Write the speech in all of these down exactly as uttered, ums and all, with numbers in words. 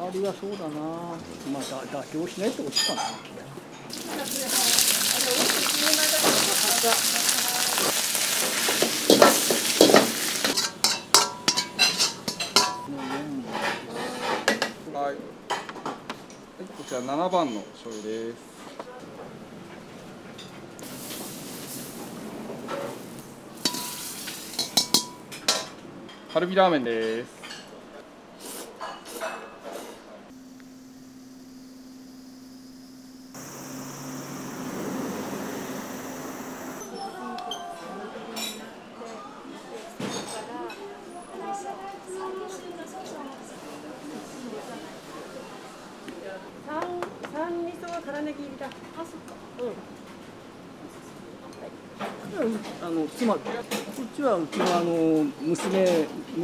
りはそうだな、まあだ妥協しないってことかな。 はい、こちらななばんの醤油です。カルビラーメンです。 三味噌は辛ネギ入りだ。あ、そっか。 うん。あの妻、こっちはうちのあの娘。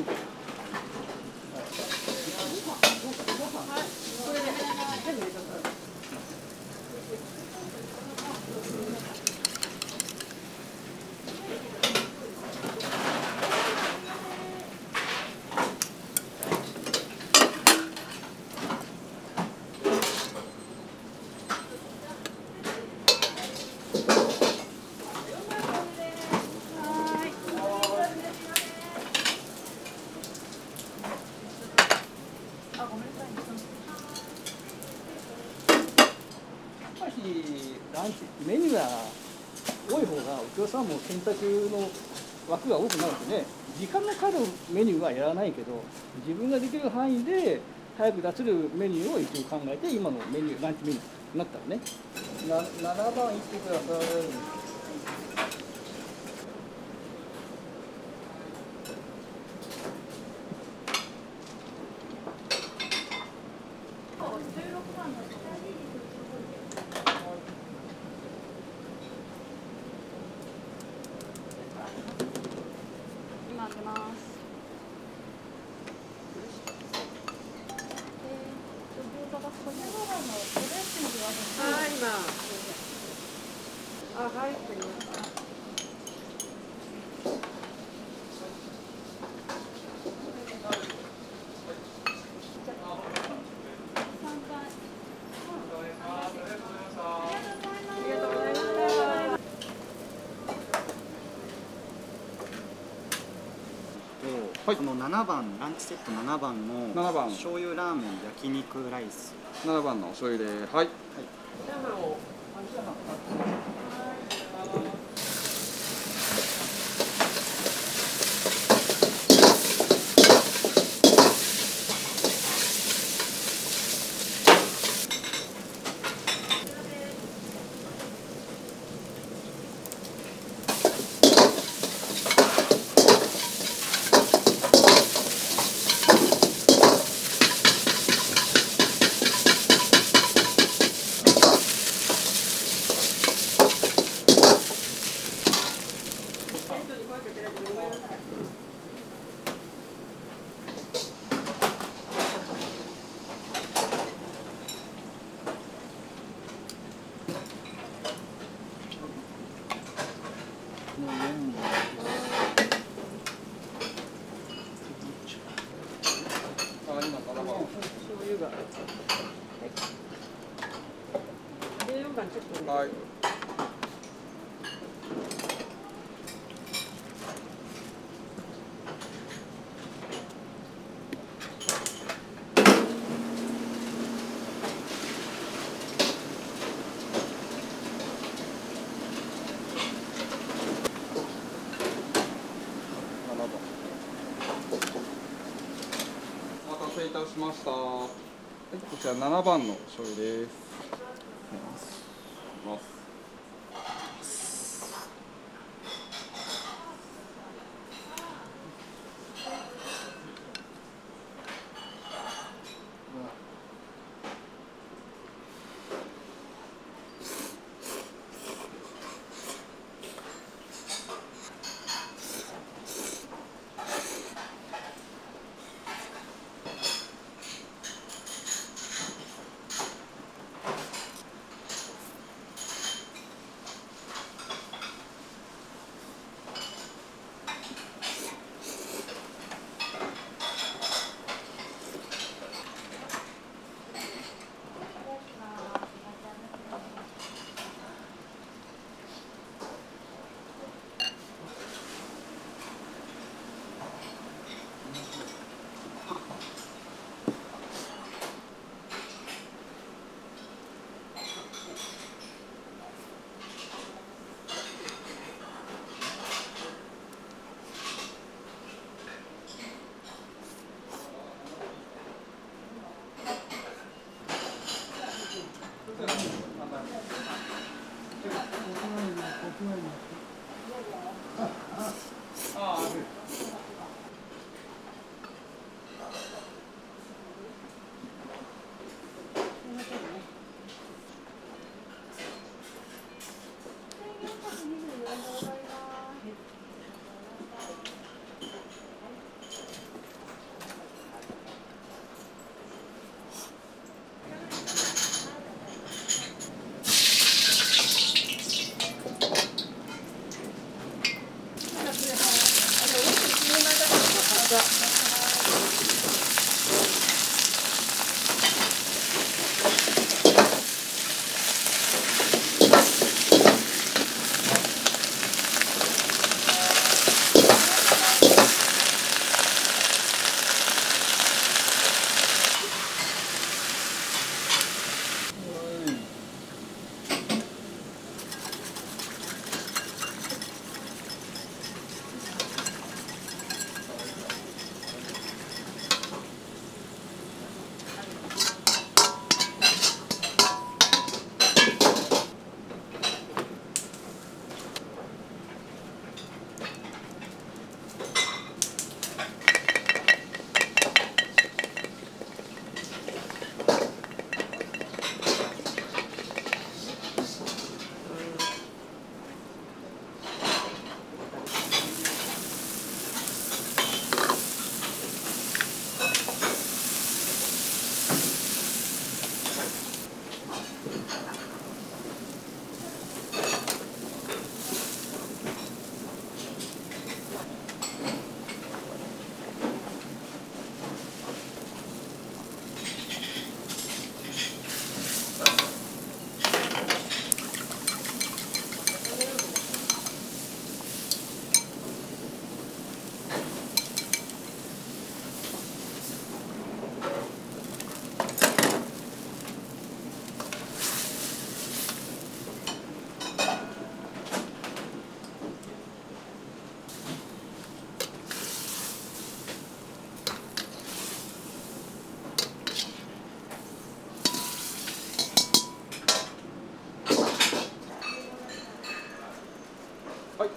ランチメニューが多い方がお客さんも選択の枠が多くなるんでね、時間のかかるメニューはやらないけど、自分ができる範囲で早く出せるメニューを一応考えて、今のメニューランチメニューになったらね。なななばんいってください。 今開けます。はい、今。あ、はい、わかりました。 はい、 このななばんランチセットななばんのななばん醤油ラーメン焼肉ライスななばんの醤油で、はい。はい。お待たせいたしました。はい、こちらななばんの醤油です。ます。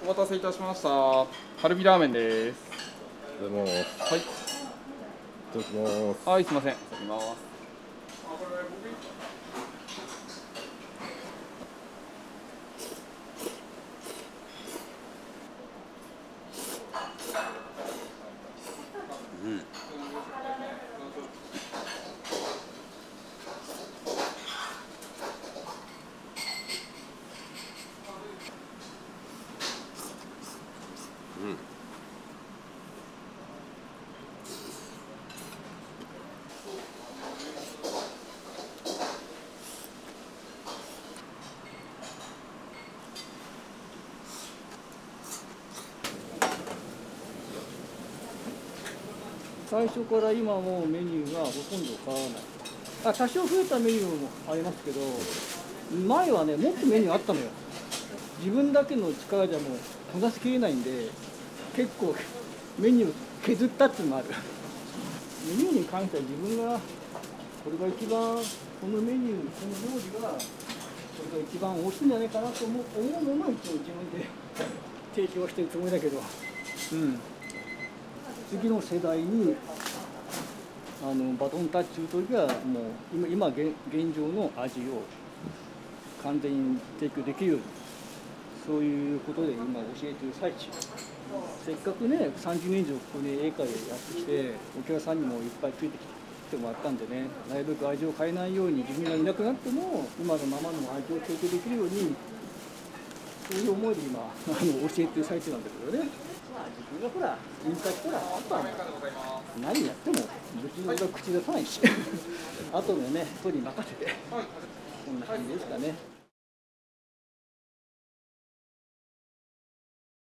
お待たせいたしました。カルビラーメンです。 でも、はい。いただきます。 はい、すみません。いただきます。 うん。うん。 最初から今もうメニューがほとんど変わらない。あ、多少増えたメニューもありますけど、前はね、もっとメニューあったのよ。自分だけの力じゃもうこなしきれないんで、結構メニュー削ったっていうのもある。メニューに関しては自分が、これが一番、このメニュー、この料理が、これが一番美味しいんじゃないかなと思う思うものを一応自分で提供してるつもりだけど、うん。次の世代にあのバトンタッチするときはもう今今現現状の味を完全に提供できるようにそういうことで今教えている最中。せっかくねさんじゅうねん以上ここで英会やってきてお客さんにもいっぱいついてきてもらったんでね、なるべく味を変えないように自分がいなくなっても今のままの味を提供できるようにそういう思いで今あの教えている最中なんだけどね。自分がほら引退したらあとは何やっても別に俺は口出さないしあとでね人に任せてこんな感じですかね。